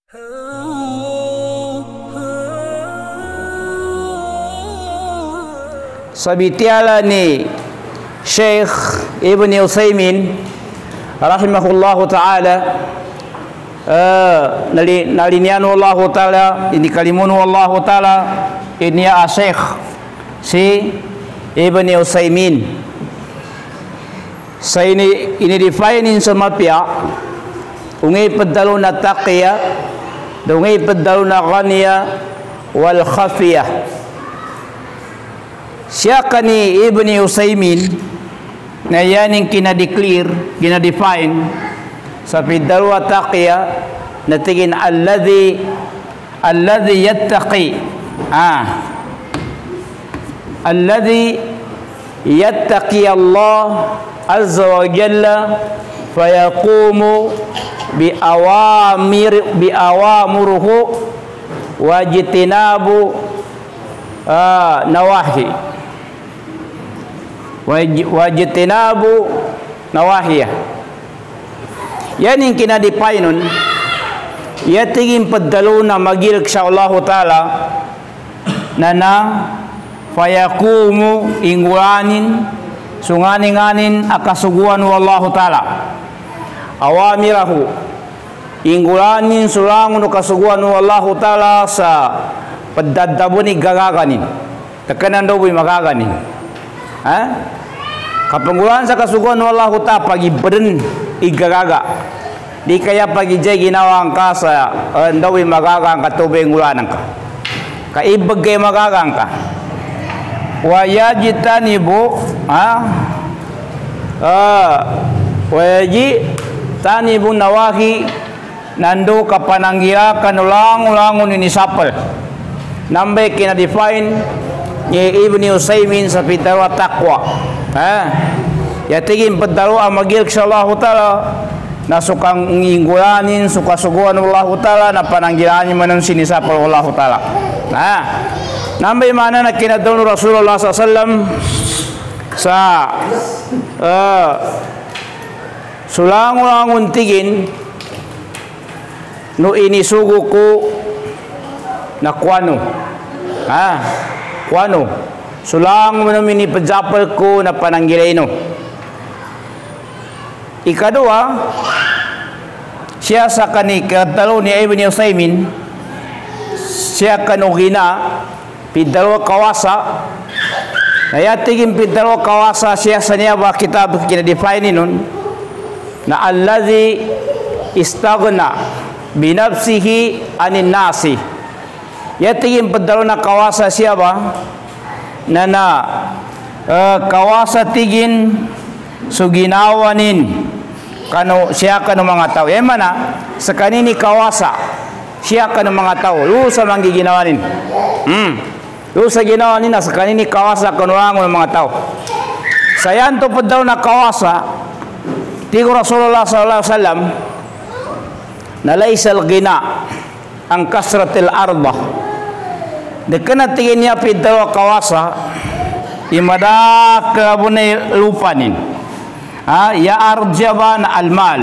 Sabitiala ni Syekh Ibn Utsaimin rahimahullahu ta'ala nalinianu Allah ta'ala ini kalimunu Allah ta'ala ini Syekh si Ibn Utsaimin sa ini define sa mapya ungay padalo na taqiya ungay padalo na ghaniya wal khafiya. Siya kani Ibn Utsaimin na yan yung kinadeclare, kinadefine sa pidalwa taqiya na tingin alladhi yattaqi alladhi yattaqi Allah azza wa jalla fayaqumu biawamuruhu wajtinabu nawahi wajtinabu nawahiyah. Yan yung kinadepay nun. Yatigin padalo na magilk sa Allah Ta'ala na fayakumu inguranin sunganinganin akasuguan wa Allah Ta'ala awamirahu inguranin sulangun akasuguan wa Allah Ta'ala sa padadabo ni gagaganin tekanan daw magaganin kapanggulan sa kasuguan wa Allah Ta'ala pagi beren igagaga di kaya pagi jay ginawang ka sa daw magagang katubing ulanan ka kaibagay magagang ka wajitanibu wajitanibu nawahi nando kapananggira kanulang-ulangon ini sapel nambe kina-define ni Ibn Utsaimin sa pitara taqwa yatigin padaro ang magilk sa Allah Ta'ala na sukang ngingulanin sukasuguan Allah Ta'ala na pananggiranin man ang sinisapal Allah Ta'ala nambay mana na kinadon Rasulullah SAW sa sulangulangun tigin no inisugo ko na kuano kuano sulang mo namin ipadzapal ko na pananggiraino. Ikadua siya sa kanikatalo ni Ibn Utsaimin siya kanugina pidalo kawasa nayatigin pidalo kawasa siya sa niya ba kitab kinadefine nun na alladhi istaghna binafsihi anin nasi yatigin pidalo na kawasa siya ba na kawasa tigin suginawanin kano siya kano mga tao mana sa kanini kawasa siya kano mga tao lusa manggiginawanin lusa ginawanin na sa kanini kawasa kano ang mga tao sayan to po daw na kawasa tigo Rasulullah sallallahu alaihi wasallam na laysal gina ang kasratil arba dekana tingin niya piddaw kawasa imada kabunay lupanin ya arjaban almal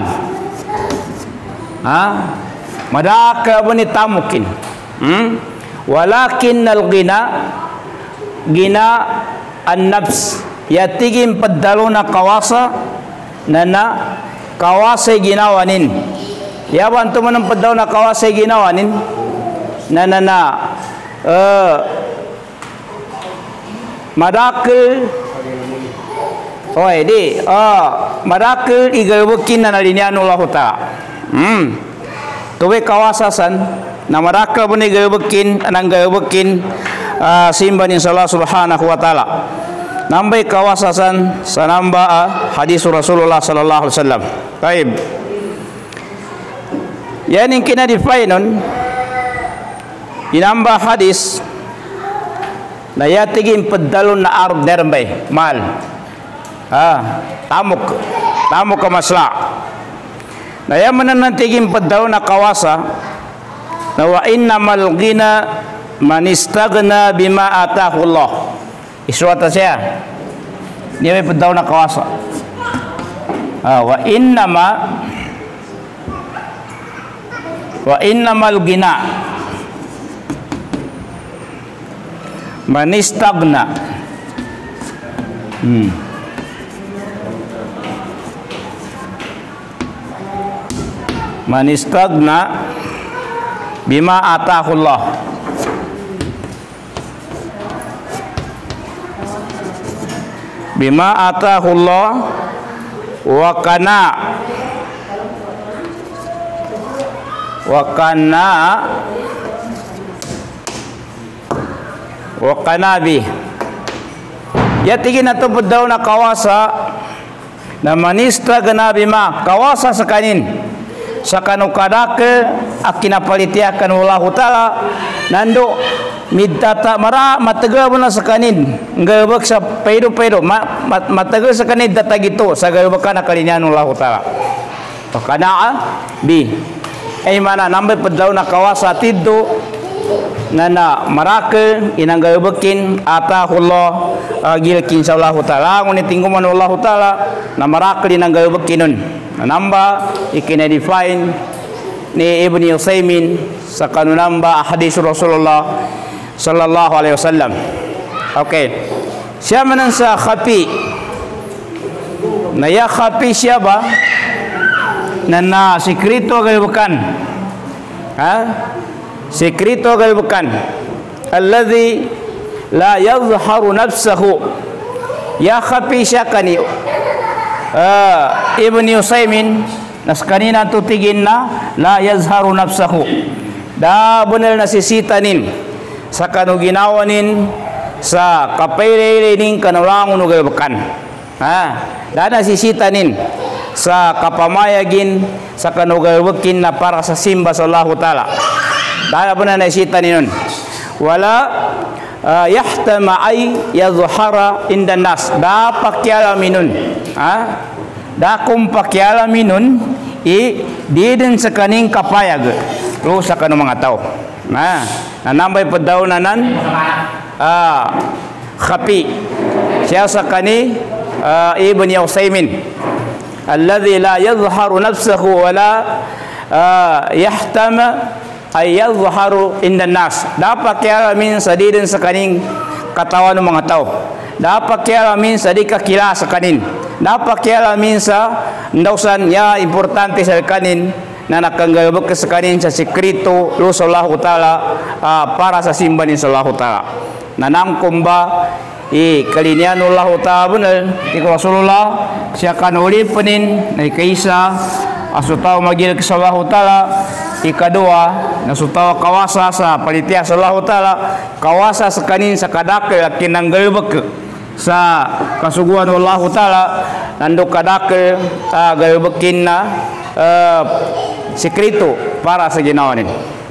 madaka bunit tamukin walakin alghina gina an-nafs yatigin paddalo na kawasa na kawasa ginawanin yaban to man paddalo na kawasa ginawanin na madakil madakil igawakin na nalinian Allah Ta'ala tuwe kawasasan na madakil po ni igawakin anang gawakin simba ni Allah Subhanahu wa Ta'ala nambay kawasasan sa namba hadis Rasulullah sallallahu alaihi wasallam taib yan yung kinadefine nun inamba hadis na yatigin padalon na arb nerbay mal tamok kamasla na yaman na nantigin padalon na kawasa na wa innamal ghina man istagna bima atahu Allah iswata siya niya may padalon na kawasa wa innama Wa innamal gina man istagna. Man istagna bima atahullah. Bima atahullah wa kana bi. Ya tigin ato daw na kawasa na manista gana bima kawasa sakanin sakanu kadake akinapalitiakan Allah taala nando midata mara mataga mo na sakanin ngabak sa pedo mataga sakanin data gitu sa gabakan na kalinyan Allah taala to kana bi ay mana nambay padaw na kawasa tiddo nana marake inang gabakin atahullah gilkin sa Allah taala ngunit tingguman Allah taala na marake inang gabakinon namba ikina-define ni Ibn Utsaimin sa kanunamba hadis Rasulullah sallallahu alaihi wasallam. Okay, siya manan sa khafi na ya khafi siya ba na sekreto gaybukan sekreto gaybukan alladhi la yadhharu nafsahu ya khafi siya kani Ibn Utsaimin nas kanina tutigin na la yazharu nafsahu da benar nasisitanin sa kanu ginawanin sa kapayrening kanulangon ug gabakan da nasisitanin sa kapamayagin sa kanu gabakin na para sa simba sa Allah taala da benar nasisitanin wala yahtama ay yazhara indan nas da pakyalaminun da kum pakyalaminun didin sa kaning kapayag ro sa kanu mga tao nanambay padaw nanan khafi siya sa kani Ibn Utsaimin alladhi la yadhharu nafsahu wala yahtama ay yadhharu indan nas dapat kialamin sa didin sa kaning katawan ng mga tao dapat kialamin sa di kakila sa kanin dapat kialamin sa ndausan ya importante sa kanin na nakanggabak sa kanin sa sekreto lo sa Allah taala para sa simba ni sa Allah taala nanangkom ba kalinian Allah taala benar iko Rasulullah siya kanulipanin na kaisa asutaw magil sa Allah taala ikadua nasutaw kawasa sa palitia sa Allah taala kawasa sa kanin sa kadake kinanggalbak sa kasuguan Allah taala nando kadake galbakin na sekreto para sa ginawa ni